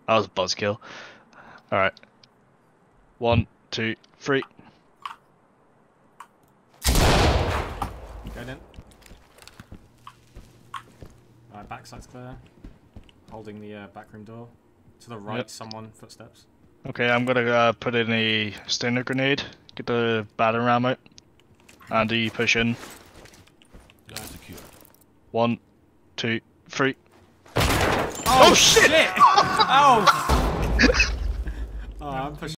That was a buzzkill. Alright. 1, 2, 3. Going in. Alright, backside's clear. Holding the back room door. To the right, Yep. someone, footsteps. Okay, I'm gonna put in a Stinger grenade. Get the battering ram out. Andy, push in. Guys secure. 1, 2, 3. Oh shit! Oh! Oh, I'm pushing.